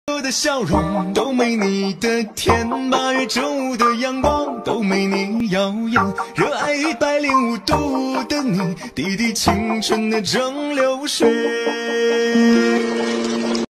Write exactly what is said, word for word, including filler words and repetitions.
我的笑容都没你的甜，八月正午的阳光都没你耀眼，热爱一百零五度的你，滴滴青春的蒸馏水。